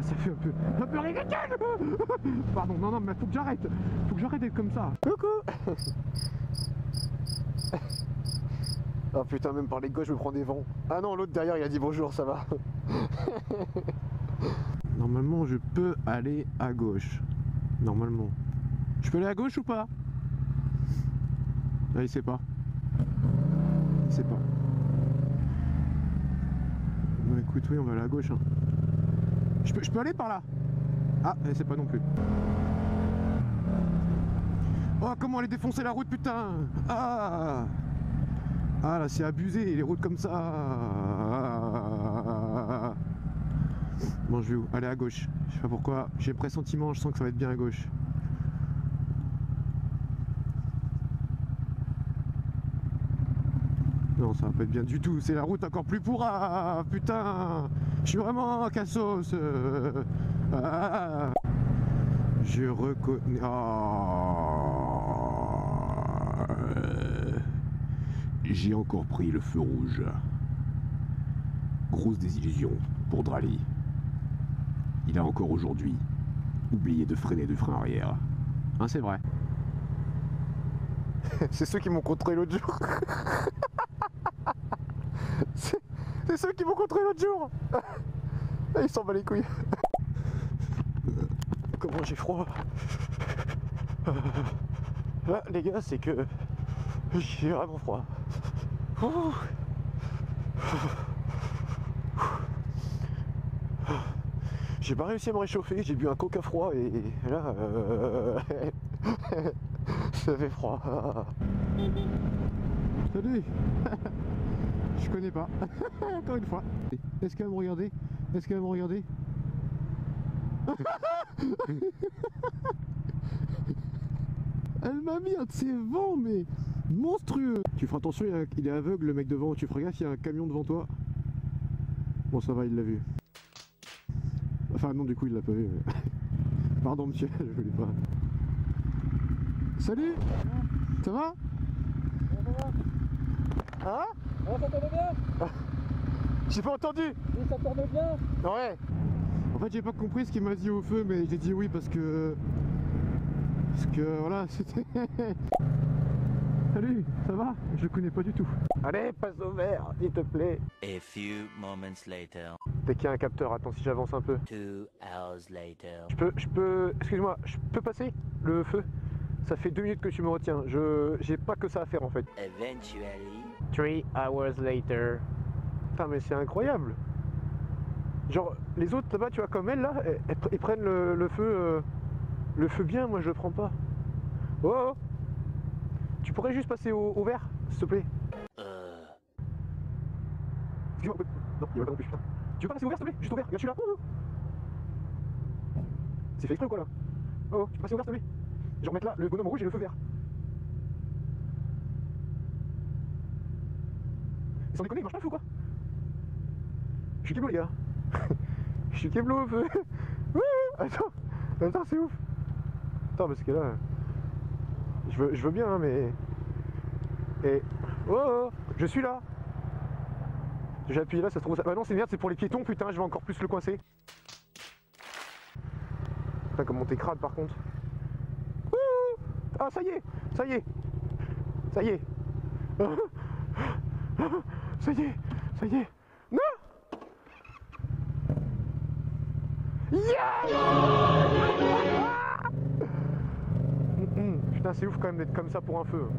ça fait un peu ridicule. Pardon, non, mais faut que j'arrête. Faut que j'arrête d'être comme ça. Coucou. Ah putain, même par les gauches, je me prends des vents. Ah non, l'autre derrière, il a dit bonjour, ça va. Normalement, je peux aller à gauche. Normalement. Je peux aller à gauche ou pas? Ah, il sait pas. Il sait pas. Bon, écoute, oui, on va aller à gauche. Hein. Je peux aller par là? Ah, elle sait pas non plus. Oh, comment aller défoncer la route, putain! Ah! Ah, là, c'est abusé, les routes comme ça. Ah. Bon, je vais où? Aller à gauche. Je sais pas pourquoi. J'ai le pressentiment, je sens que ça va être bien à gauche. Non, ça va pas être bien du tout. C'est la route encore plus pourra. Putain, je suis vraiment cassos. Ah. Je reconnais. Oh. J'ai encore pris le feu rouge. Grosse désillusion pour Drali. Il a encore aujourd'hui oublié de freiner de frein arrière. Hein, c'est vrai. C'est ceux qui m'ont contré l'autre jour. C'est ceux qui m'ont contré l'autre jour. Ils s'en bat les couilles. Comment j'ai froid. Là les gars, c'est que j'ai vraiment froid. J'ai pas réussi à me réchauffer, j'ai bu un coca froid et là ça fait froid. Salut. Je connais pas. Encore une fois. Est-ce qu'elle va me regarder? Est-ce qu'elle va me regarder? Elle m'a mis un de ses vents, mais monstrueux. Tu feras attention, il est aveugle le mec devant. Tu feras gaffe, il y a un camion devant toi. Bon, ça va, il l'a vu. Enfin non, du coup il l'a pas vu. Mais... Pardon monsieur, je voulais pas. Salut. Ça va? Hein? Ah, ça tourne bien? J'ai pas entendu. Oui, ça tourne bien? Ouais. En fait j'ai pas compris ce qu'il m'a dit au feu, mais j'ai dit oui parce que voilà, c'était... Salut, ça va? Je le connais pas du tout. Allez, passe au vert, s'il te plaît. A few moments later. Dès qu'il y a un capteur, attends si j'avance un peu. 2 hours later. Je peux, excuse-moi, je peux passer le feu? Ça fait 2 minutes que tu me retiens, j'ai pas que ça à faire en fait. Eventually. 3 hours later. Putain mais c'est incroyable. Genre, les autres là-bas, tu vois, comme elle là, ils prennent le feu bien, moi je le prends pas. Oh, oh. Tu pourrais juste passer au vert, s'il te plaît? Excuse-moi, non, il y a pas non plus, putain. Tu veux pas passer au vert, s'il te plaît? Juste au vert, regarde, je suis là. C'est fait exprès ou quoi là? Oh, tu peux passer au vert, s'il te plaît? Genre mettre là, le bonhomme rouge et le feu vert. Sans déconner, il marche pas le feu ou quoi? Je suis kéblo les gars. Je suis kéblo au feu. Attends, c'est ouf. Attends, parce que là... Je veux bien, hein, mais... Et... Oh, je suis là. J'ai appuyé là, ça se trouve... Ah non, c'est merde, c'est pour les piétons, putain, je vais encore plus le coincer. Putain, comment t'es crade par contre. Ah, ça y est. Ça y est. Ça y est. Ça y est. Ça y est. Non. Yeah. Putain, c'est ouf quand même d'être comme ça pour un feu.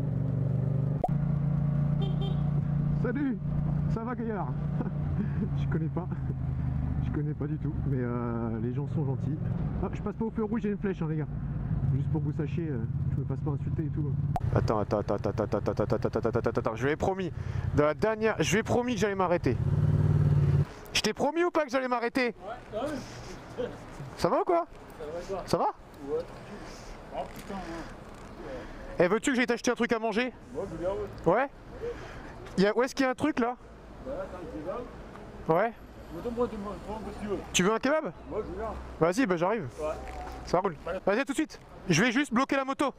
Salut. Ça va Gaillard? Je connais pas. Je connais pas du tout, mais les gens sont gentils. Ah, je passe pas au feu rouge, j'ai une flèche, hein, les gars. Juste pour que vous sachiez, je me passe pas insulter et tout. Attends, je lui ai promis. Dans la dernière, je lui ai promis que j'allais m'arrêter. Je t'ai promis ou pas que j'allais m'arrêter? Ouais, ça va ou quoi? Ça va? Ouais. Oh putain, ouais. Veux-tu que j'aille t'acheter un truc à manger? Ouais, je veux bien, ouais. Ouais? Où est-ce qu'il y a un truc là? Bah là, t'as un kebab. Ouais. Tu veux un kebab? Ouais, je veux bien. Vas-y, bah j'arrive. Ouais. Ça roule. Vas-y, à tout de suite. Je vais juste bloquer la moto.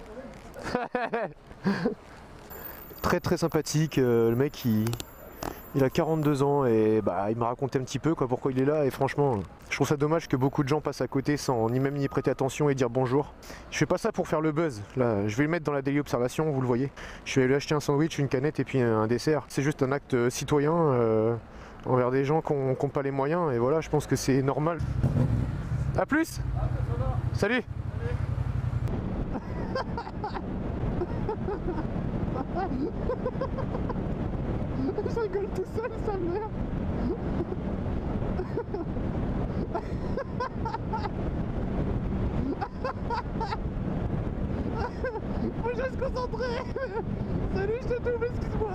Très très sympathique, le mec Il a 42 ans et bah, il m'a raconté un petit peu quoi, pourquoi il est là et franchement je trouve ça dommage que beaucoup de gens passent à côté sans ni même y prêter attention et dire bonjour. Je fais pas ça pour faire le buzz, là je vais le mettre dans la daily observation, vous le voyez. Je vais lui acheter un sandwich, une canette et puis un dessert. C'est juste un acte citoyen envers des gens qui n'ont pas les moyens et voilà, je pense que c'est normal. A plus. Salut. Je rigole tout seul, sa mère. Faut que je reste concentré. Salut, je te trouve, excuse-moi.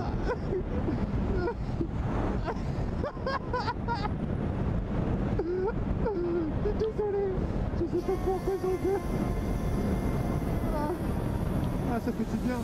Désolé, je sais pas pourquoi j'en veux. Ah, ça fait du bien.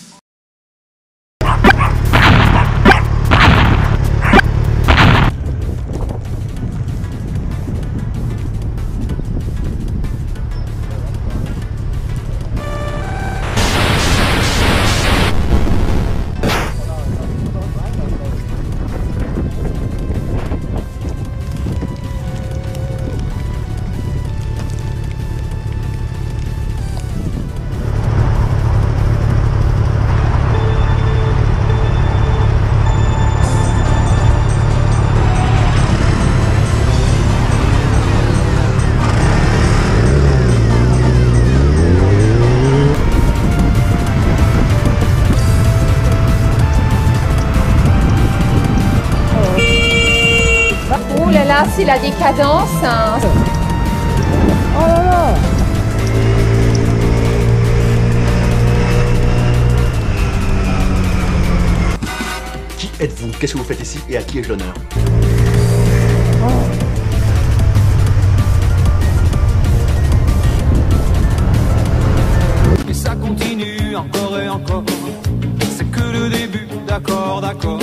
Là, c'est la décadence. Hein. Oh là là! Qui êtes-vous? Qu'est-ce que vous faites ici et à qui ai-je l'honneur? Et ça continue encore et encore. C'est que le début, d'accord, d'accord.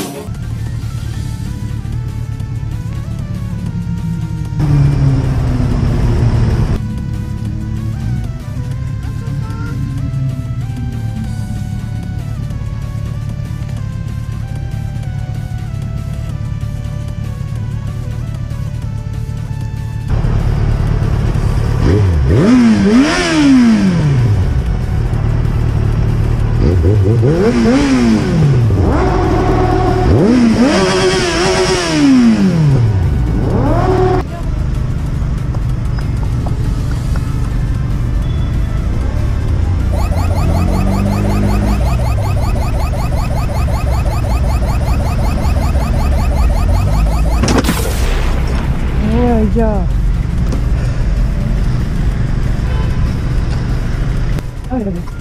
Ouais, gars. Ah, il a bien.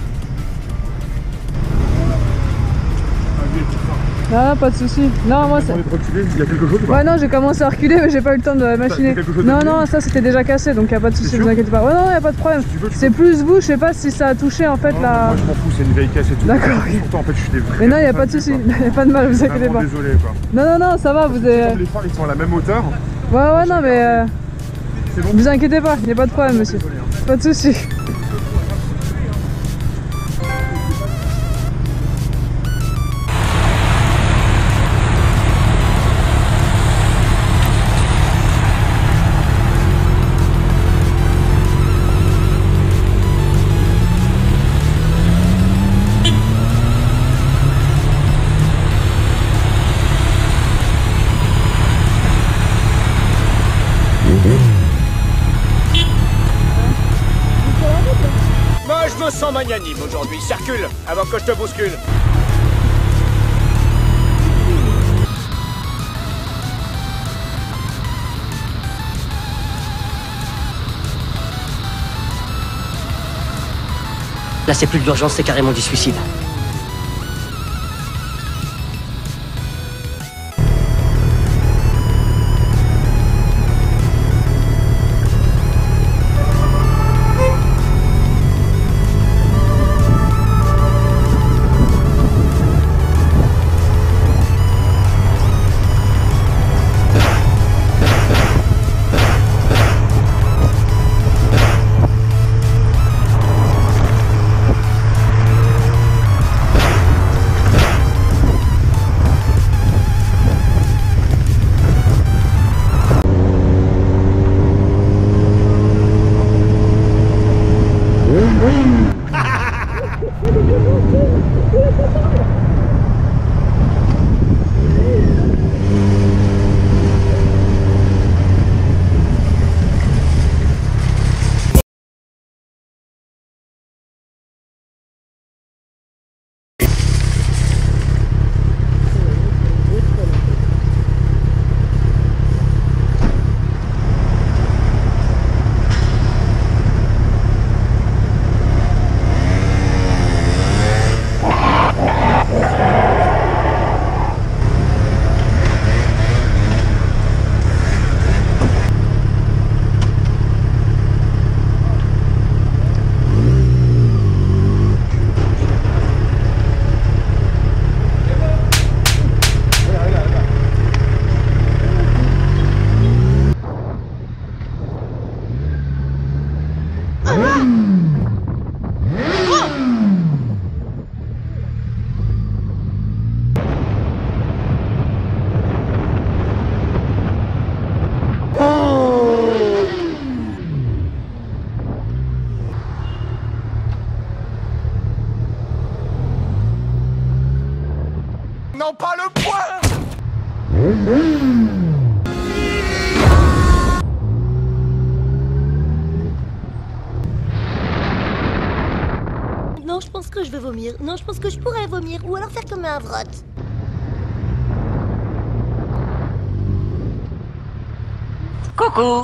Non, pas de soucis. Non, moi c'est. Il y a quelque chose ou pas? Ouais, non, j'ai commencé à reculer, mais j'ai pas eu le temps de machiner. Non, non, ça c'était déjà cassé, donc y a pas de soucis, vous inquiétez pas. Ouais, non, y a pas de problème. C'est plus vous, je sais pas si ça a touché en fait la. Moi je m'en fous, c'est une vieille caisse et tout. D'accord. Pourtant en fait je suis des vrais. Mais non, y a pas de soucis, y a pas de mal, vous inquiétez pas. Désolé quoi. Non, non, non, ça va, vous avez. Les phares ils sont à la même hauteur. Ouais, ouais, non, mais. C'est bon. Vous inquiétez pas, y a pas de problème, monsieur. Désolé, hein. Pas de soucis. Moi, je me sens magnanime aujourd'hui. Circule avant que je te bouscule. Là, c'est plus de l'urgence, c'est carrément du suicide. Non, je pense que je vais vomir. Non, je pense que je pourrais vomir. Ou alors faire comme un vrotte. Coucou.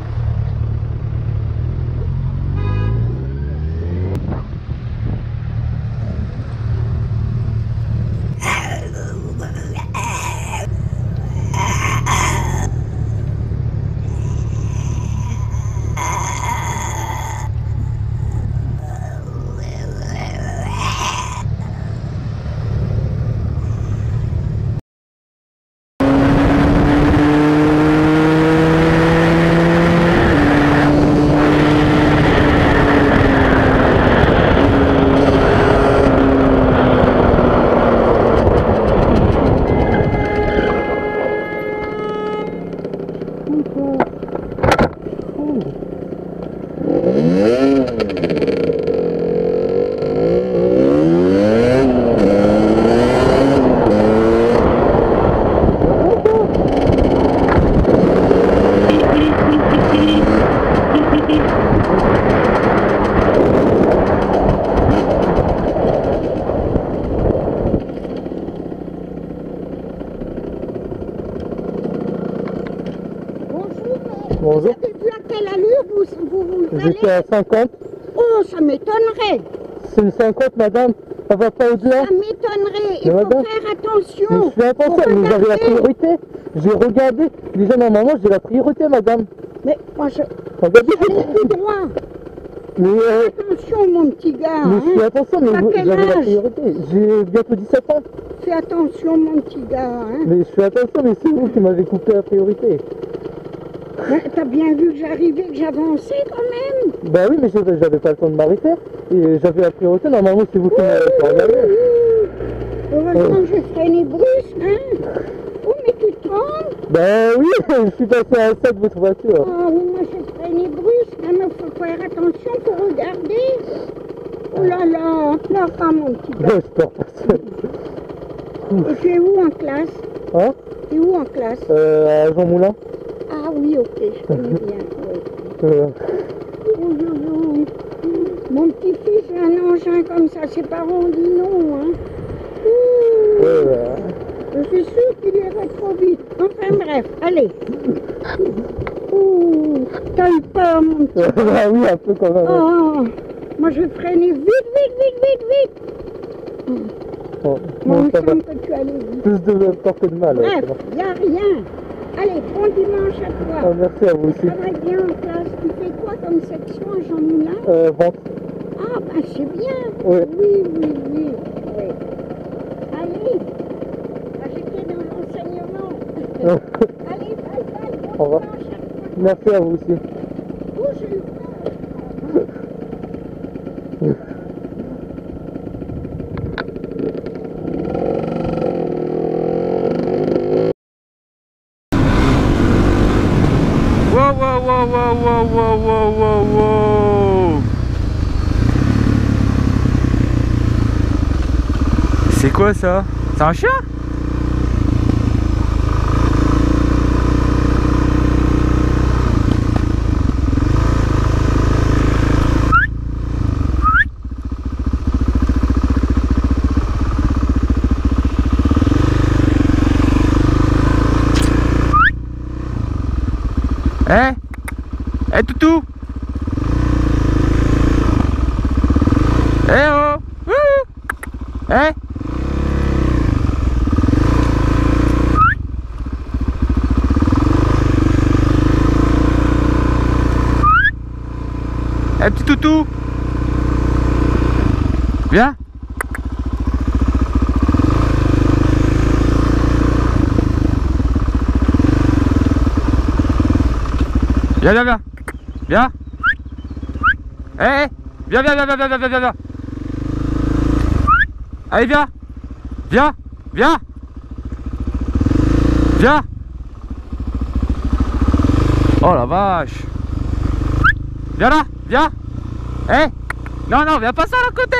Bonjour. Vous avez vu à quelle allure vous allez? J'étais à 50. Oh, ça m'étonnerait. C'est une 50, madame. Ça va pas au-delà. Ça m'étonnerait. Il faut faire attention. Mais je fais attention, mais vous avez la priorité. J'ai regardé. Déjà, normalement, j'ai la priorité, madame. Mais moi, je... Regardez. tout droit. Mais attention, mon petit gars. Mais je fais attention, mais vous avez la priorité. J'ai bientôt 17 ans. Fais attention, mon petit gars. Hein. Mais je fais attention, mais c'est vous qui m'avez coupé la priorité. T'as bien vu que j'arrivais, que j'avançais quand même. Bah oui, mais j'avais pas le temps de m'arrêter. Et j'avais la priorité, normalement c'est vous qui m'avez regardé. Heureusement que j'ai freiné brusque, hein. Oh, mais tu te trompes. Bah oui, je suis passé à 7 votre voiture. Ah oui, moi j'ai freiné brusque, hein, mais faut faire attention, faut regarder. Oh là là, pleure pas mon petit gars. Je pleure pas seul. Et tu es où en classe? Hein? Tu es où en classe? À Jean Moulin. Ah oui, ok, je connais bien. Oui. Mon petit-fils est un engin comme ça, ses parents ont dit non. Hein. Je suis sûre qu'il irait trop vite. Enfin bref, allez. T'as eu peur, mon petit. Ah oui, un peu quand même. Oh, moi je freinais vite. Moi, il semble que tu allais vite. Plus de peur que de mal. Bref, il n'y a rien. Allez, bon dimanche à toi. Ah, merci à vous aussi. Travaille bien en classe. Tu fais quoi comme section à Jean Moulin? Vente. Ah, bah c'est bien. Oui. Oui. Allez, j'étais dans l'enseignement. Allez, bye. Bon Au revoir. dimanche à toi. Merci à vous aussi. Oh, j'ai eu peur. Wow. C'est quoi ça? C'est un chien? Eh toutou. Oh. Petit toutou. Viens. Viens. Viens. Viens. Allez, viens. Oh la vache. Viens là, viens. Non, viens pas ça à côté.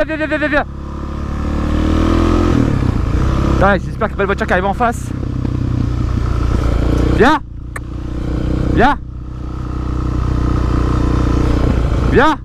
Viens. Ouais, j'espère qu'il n'y a pas de voiture qui arrive en face. Viens. Viens. Viens.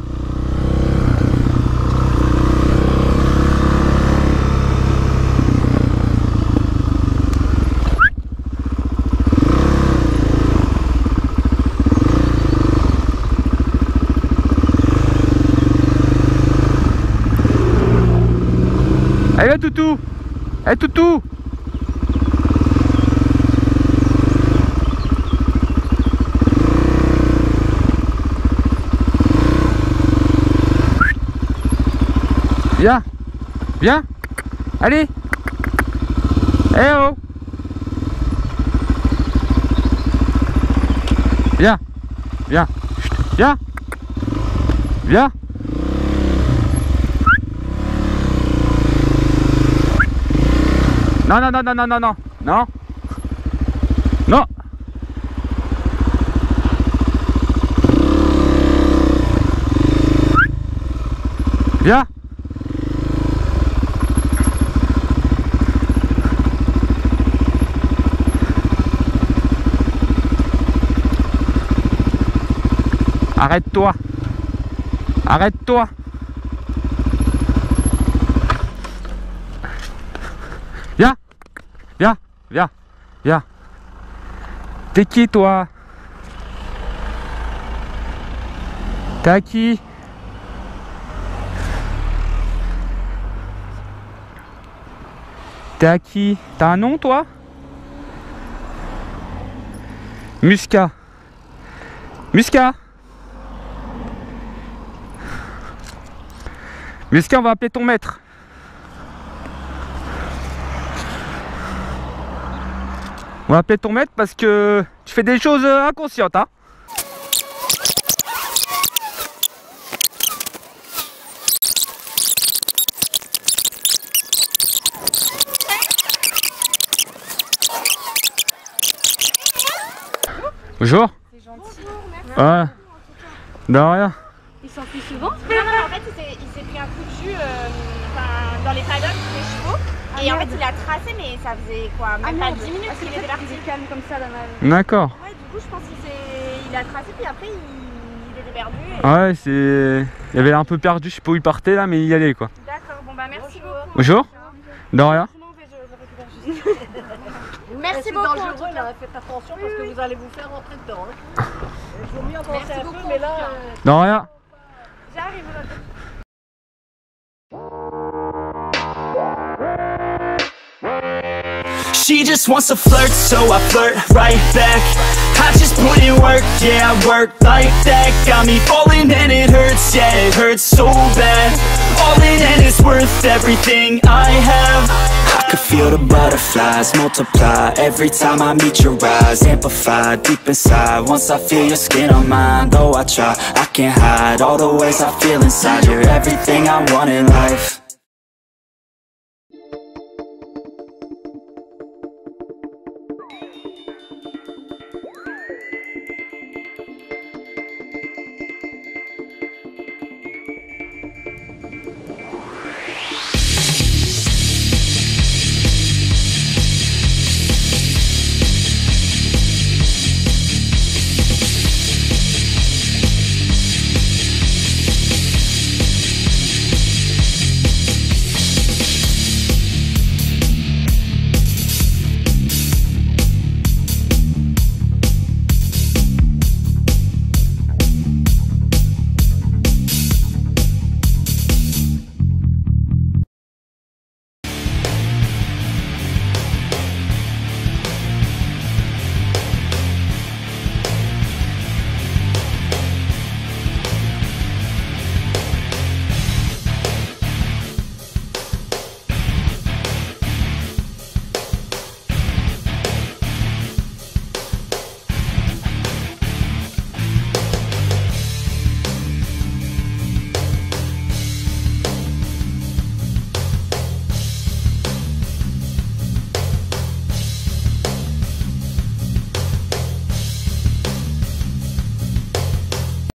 Allez, viens, toutou. Allez, toutou. Viens. Viens. Allez. Eh oh. Viens. Viens. Chut. Viens. Viens. Non, non, non, non, non, non, non. Non. Non. Viens. Arrête-toi. Arrête-toi. Viens. Viens. Viens. Viens. T'es qui toi? T'es à qui? T'es à qui? T'as un nom toi? Musca. Musca. Musca, on va appeler ton maître. On va appeler ton maître parce que tu fais des choses inconscientes, hein. Bonjour. C'est gentil. Ouais. De rien. Il s'enfuit souvent? Non, en fait, il s'est pris un coup de jus dans les paddocks des chevaux. Et en fait, il a tracé, mais ça faisait quoi? Même pas 10 minutes qu'il était parti. Calme comme ça, la nage. D'accord. Ouais, du coup, je pense qu'il a tracé, puis après, il était perdu. Et... Ouais, c'est... Il avait l'air un peu perdu, je sais pas où il partait là, mais il y allait quoi. D'accord, bon bah merci beaucoup. Bonjour. De rien. Merci beaucoup. C'est dangereux là, faites attention parce que vous allez vous faire rentrer dedans. Il vaut mieux avancer un peu, mais là... De rien. J'arrive. She just wants to flirt, so I flirt right back. I just put in work, yeah, I work like that. Got me falling and it hurts, yeah, it hurts so bad. All in and it's worth everything I have. I could feel the butterflies multiply every time I meet your eyes. Amplify deep inside once I feel your skin on mine. Though I try, I can't hide all the ways I feel inside. You're everything I want in life.